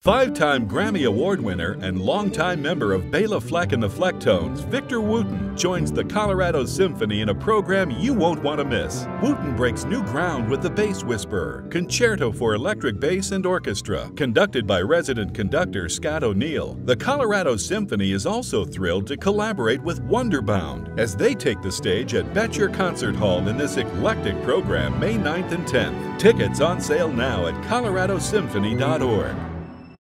Five-time Grammy Award winner and longtime member of Bela Fleck and the Flecktones, Victor Wooten, joins the Colorado Symphony in a program you won't want to miss. Wooten breaks new ground with The Bass Whisperer, Concerto for Electric Bass and Orchestra, conducted by resident conductor Scott O'Neill. The Colorado Symphony is also thrilled to collaborate with Wonderbound as they take the stage at Betcher Concert Hall in this eclectic program May 9th and 10th. Tickets on sale now at coloradosymphony.org.